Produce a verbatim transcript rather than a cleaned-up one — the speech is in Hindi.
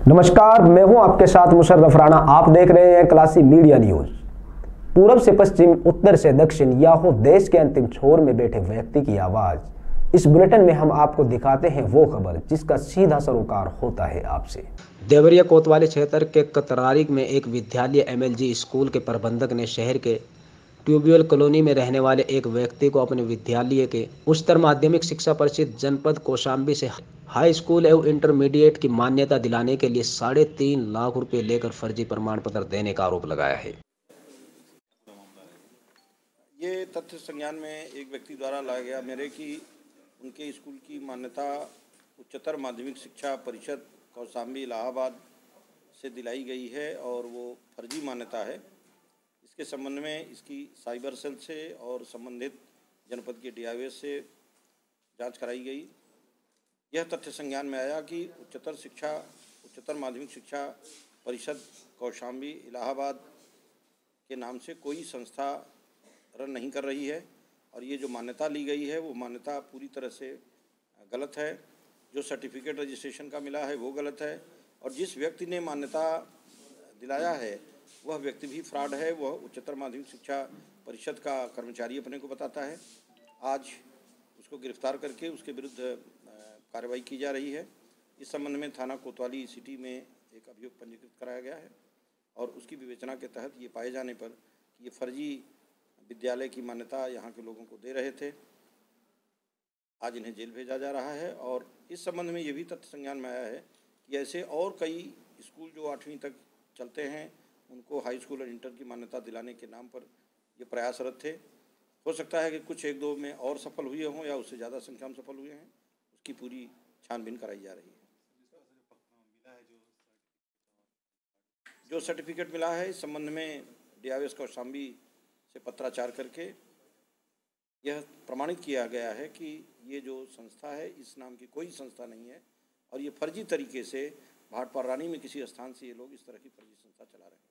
नमस्कार, मैं हूं आपके साथ मुशर्रफ राणा। आप देख रहे हैं क्लासी मीडिया न्यूज। पूरब से पश्चिम, उत्तर से दक्षिण, या हो देश के अंतिम छोर में बैठे व्यक्ति की आवाज। इस बुलेटिन में हम आपको दिखाते हैं वो खबर जिसका सीधा सरोकार होता है आपसे। देवरिया कोतवाली क्षेत्र के कतरारी में एक विद्यालय एमएलजी स्कूल के प्रबंधक ने शहर के ट्यूबवेल कॉलोनी में रहने वाले एक व्यक्ति को अपने विद्यालय के उच्चतर माध्यमिक शिक्षा परिषद जनपद कौशाम्बी से हाई स्कूल एवं इंटरमीडिएट की मान्यता दिलाने के लिए साढ़े तीन लाख रुपए लेकर फर्जी प्रमाण पत्र देने का आरोप लगाया है। ये तथ्य संज्ञान में एक व्यक्ति द्वारा लाया गया मेरे कि उनके स्कूल की मान्यता उच्चतर माध्यमिक शिक्षा परिषद कौशाम्बी इलाहाबाद से दिलाई गई है और वो फर्जी मान्यता है। इसके संबंध में इसकी साइबर सेल से और संबंधित जनपद के डीआईएस से जांच कराई गई। यह तथ्य संज्ञान में आया कि उच्चतर शिक्षा उच्चतर माध्यमिक शिक्षा परिषद कौशाम्बी इलाहाबाद के नाम से कोई संस्था रन नहीं कर रही है और ये जो मान्यता ली गई है वो मान्यता पूरी तरह से गलत है। जो सर्टिफिकेट रजिस्ट्रेशन का मिला है वो गलत है और जिस व्यक्ति ने मान्यता दिलाया है वह व्यक्ति भी फ्रॉड है। वह उच्चतर माध्यमिक शिक्षा परिषद का कर्मचारी अपने को बताता है। आज उसको गिरफ्तार करके उसके विरुद्ध कार्रवाई की जा रही है। इस संबंध में थाना कोतवाली सिटी में एक अभियोग पंजीकृत कराया गया है और उसकी विवेचना के तहत ये पाए जाने पर कि ये फर्जी विद्यालय की मान्यता यहाँ के लोगों को दे रहे थे, आज इन्हें जेल भेजा जा रहा है। और इस संबंध में ये भी तथ्य संज्ञान में आया है कि ऐसे और कई स्कूल जो आठवीं तक चलते हैं उनको हाई स्कूल और इंटर की मान्यता दिलाने के नाम पर ये प्रयासरत थे। हो सकता है कि कुछ एक दो में और सफल हुए हों या उससे ज़्यादा संख्या में सफल हुए हैं, उसकी पूरी छानबीन कराई जा रही है। जो सर्टिफिकेट मिला है इस संबंध में डीआईएस कौशाम्बी से पत्राचार करके यह प्रमाणित किया गया है कि ये जो संस्था है इस नाम की कोई संस्था नहीं है और ये फर्जी तरीके से भाटपार रानी में किसी स्थान से ये लोग इस तरह की फर्जी संस्था चला रहे हैं।